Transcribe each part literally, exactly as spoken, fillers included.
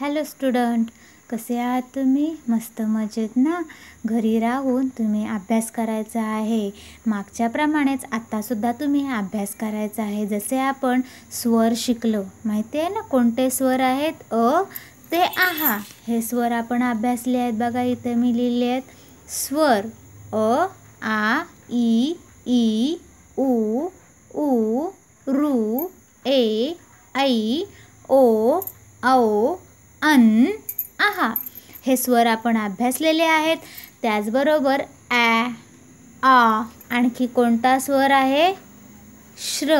Hello student, कसे आहात तुम्ही? मस्त मजेत ना? घरी राहून तुम्ही अभ्यास करायचा आहे. मागच्याप्रमाणेच आत्तासुद्धा तुम्ही अभ्यास करायचा आहे. जसे आपण स्वर शिकलो, माहिती आहे ना कोणते स्वर आहेत? अ ते आहा हे स्वर आपण अभ्यासले आहेत. बघा इथे मी लिहिले आहेत स्वर अ, आ, इ, ई, उ, ऊ, ऋ, ए, ऐ, ओ, औ, अन, आहा हे स्वर आपण अभ्यासलेले आहेत. त्याचबरोबर ॲ, आ, आणखी कोणता स्वर आहे? श्र,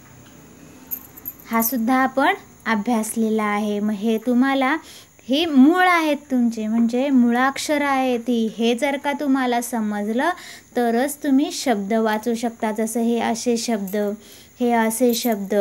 हा सुद्धा आपण अभ्यासलेला आहे. मग हे तुम्हाला हे मूळ आहेत तुमचे, म्हणजे मुळाक्षर आहेत ही. हे जर का तुम्हाला समजलं तरच तुम्ही शब्द वाचू शकता. जसं हे असे शब्द, हे असे शब्द,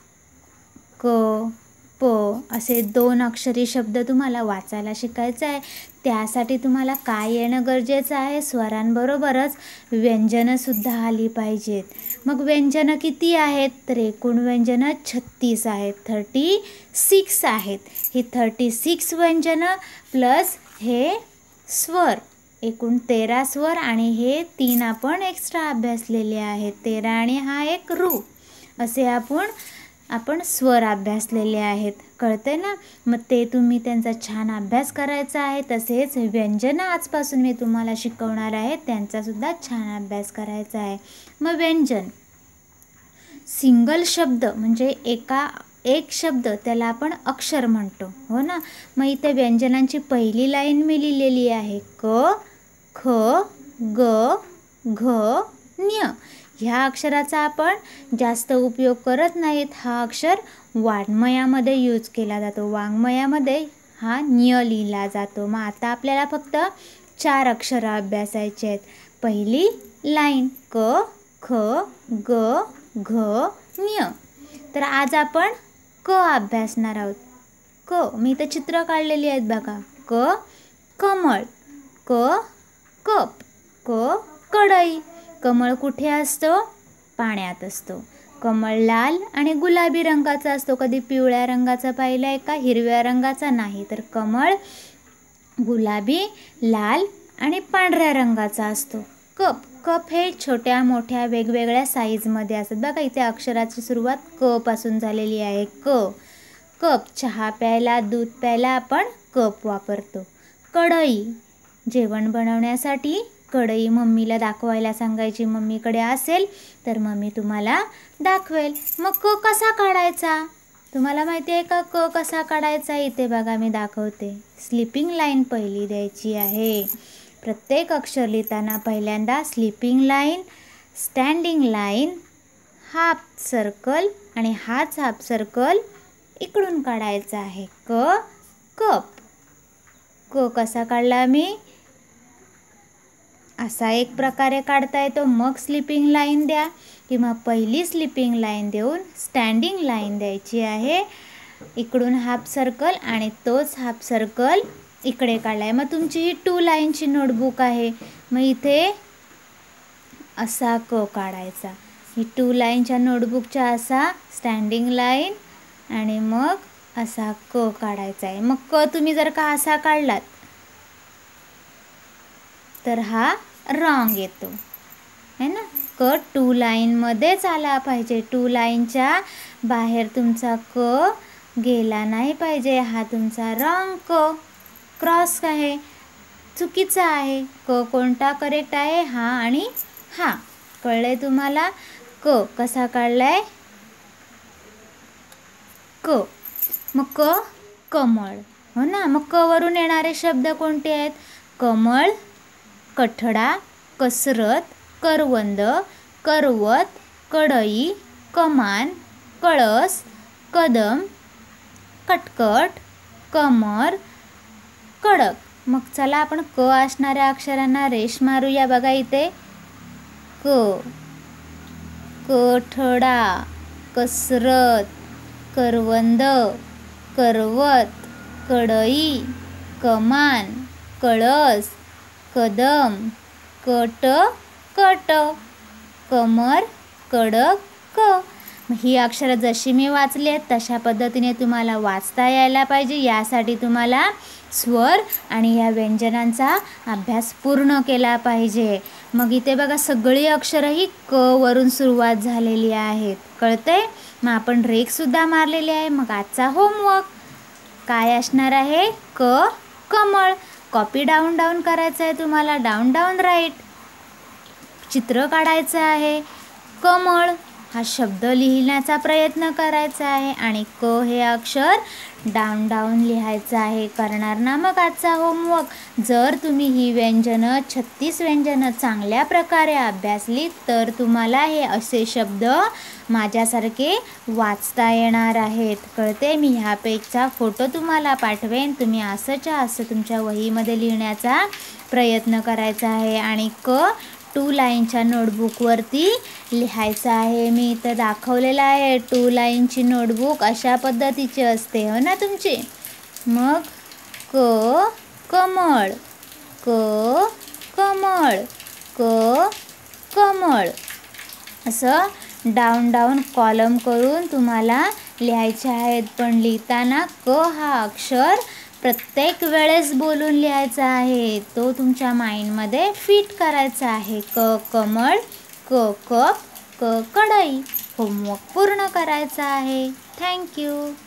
क, प असे दोन अक्षरी शब्द तुम्हाला वाचायला शिकायचं आहे. त्यासाठी तुम्हाला काय येणं गरजेचं आहे? स्वरांबरोबरच व्यंजनंसुद्धा आली पाहिजेत. मग व्यंजनं किती आहेत? तर एकूण व्यंजनं छत्तीस आहेत, थर्टी सिक्स आहेत. ही थर्टी सिक्स व्यंजनं प्लस हे स्वर, एकूण तेरा स्वर आणि हे तीन आपण एक्स्ट्रा अभ्यासलेले आहेत. तेरा आणि हा एक ऋ असे आपण आपण स्वर अभ्यासलेले आहेत. कळते ना? मग ते तुम्ही त्यांचा छान अभ्यास करायचा आहे. तसेच व्यंजनं आजपासून मी तुम्हाला शिकवणार आहे, त्यांचासुद्धा छान अभ्यास करायचा आहे. मग व्यंजन सिंगल शब्द म्हणजे एका एक शब्द, त्याला आपण अक्षर म्हणतो, हो ना? मग इथे व्यंजनांची पहिली लाईन मी लिहिलेली आहे क, ख, ग, घ, ञ. ह्या अक्षराचा आपण जास्त उपयोग करत नाहीत. हा अक्षर वाङ्मयामध्ये यूज केला जातो. वाङ्मयामध्ये हा ञ लिहिला जातो. मग आता आपल्याला फक्त चार अक्षरं अभ्यासायची आहेत. पहिली लाईन क, ख, ग, घ, ञ. तर आज आपण क अभ्यासणार आहोत. क मी इथं चित्र काढलेली आहेत बघा. क कमळ, क कप, क कढई. कमळ कुठे असतो? पाण्यात असतो. कमळ लाल आणि गुलाबी रंगाचा असतो. कधी पिवळ्या रंगाचा पाहिला आहे का? हिरव्या रंगाचा नाही. तर कमळ गुलाबी, लाल आणि पांढऱ्या रंगाचा असतो. कप कप हे छोट्या मोठ्या वेगवेगळ्या साईजमध्ये असतात. बघा इथे अक्षराची सुरुवात क पासून झालेली आहे. क कप चहा प्यायला, दूध प्यायला आपण कप वापरतो. कढई जेवण बनवण्यासाठी कढई मम्मीला दाखवायला सांगायची. मम्मीकडे असेल तर मम्मी तुम्हाला दाखवेल. मग क कसा काढायचा? तुम्हाला माहिती आहे का क कसा काढायचा? इथे बघा मी दाखवते. स्लिपिंग लाईन पहिली द्यायची आहे. प्रत्येक अक्षर लिहिताना पहिल्यांदा sleeping line, standing line, half circle आणि हाच हाफ सर्कल इकडून काढायचा आहे. क कप. क कसा काढला मी? असा एक प्रकारे काढता येतो. मग स्लिपिंग लाईन द्या किंवा पहिली स्लिपिंग लाईन देऊन स्टँडिंग लाईन द्यायची आहे. इकडून हाफ सर्कल आणि तोच हाफ सर्कल इकडे काढला आहे. मग तुमची ही टू लाईनची नोटबुक आहे. मग इथे असा क काढायचा. ही टू लाईनच्या नोटबुकच्या असा स्टँडिंग लाईन आणि मग असा क काढायचा आहे. मग क तुम्ही जर का असा काढलात तर हा रॉंग येतो, है ना? क टू लाईनमध्येच आला पाहिजे. टू लाईनच्या बाहेर तुमचा क गेला नाही पाहिजे. हा तुमचा रॉंग क, क्रॉस आहे, चुकीचा आहे. क कोणता करेक्ट आहे? हा आणि हा. कळलंय तुम्हाला? क कसा काढलाय? क. मग क कमळ, हो ना? मग क वरून येणारे शब्द कोणते आहेत? कमळ, कठडा, कसरत, करवंद, करवत, कढई, कमान, कळस, कदम, कटकट, कमर, कडक. मग चला आपण क असणाऱ्या अक्षरांना रेष मारूया. बघा इथे क, कठडा, कसरत, करवंद, करवत, कढई, कमान, कळस, कदम, कट, कट, कमर, कडक, क. ही अक्षरं जशी मी वाचली आहेत तशा पद्धतीने तुम्हाला वाचता यायला पाहिजे. यासाठी तुम्हाला स्वर आणि या व्यंजनांचा अभ्यास पूर्ण केला पाहिजे. मग इथे बघा सगळी अक्षरं ही क वरून सुरुवात झालेली आहेत, कळतंय. मग आपण रेघसुद्धा मारलेली आहे. मग आजचा होमवर्क काय असणार आहे? क कमळ. कॉपी डाऊन डाऊन करायचं आहे तुम्हाला, डाऊन डाऊन राईट. चित्र काढायचं आहे. कमळ हा शब्द लिहिण्याचा प्रयत्न करायचा आहे आणि क हे अक्षर डाऊन डाऊन लिहायचं आहे. करणार ना मग आजचा होमवर्क. जर तुम्ही ही व्यंजनं छत्तीस व्यंजनं चांगल्या प्रकारे अभ्यासली तर तुम्हाला हे असे शब्द माझ्यासारखे वाचता येणार आहेत, कळते. मी ह्या पेजचा फोटो तुम्हाला पाठवेन. तुम्ही असंच्या असं तुमच्या वहीमध्ये लिहिण्याचा प्रयत्न करायचा आहे आणि क टू लाईनच्या नोटबुकवरती लिहायचं आहे. मी इथं दाखवलेलं आहे. टू लाईनची नोटबुक अशा पद्धतीची असते, हो ना तुमची. मग क कमळ, क कमळ, क कमळ असं डाऊन डाऊन कॉलम करून तुम्हाला लिहायचे आहेत. पण लिहिताना क हा अक्षर प्रत्येक वेळेस बोलून लिहायचा आहे. तो तुमच्या माइंडमध्ये फिट करायचा आहे. क कमळ, क कप, क कढई. होमवर्क पूर्ण करायचा आहे. थँक्यू.